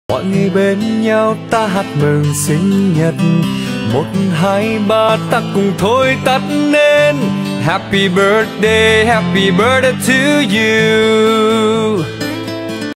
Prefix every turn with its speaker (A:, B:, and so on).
A: Mọi người bên nhau ta hát mừng sinh nhật. 1, 2, 3 ta cùng thôi tắt nên. Happy birthday to you.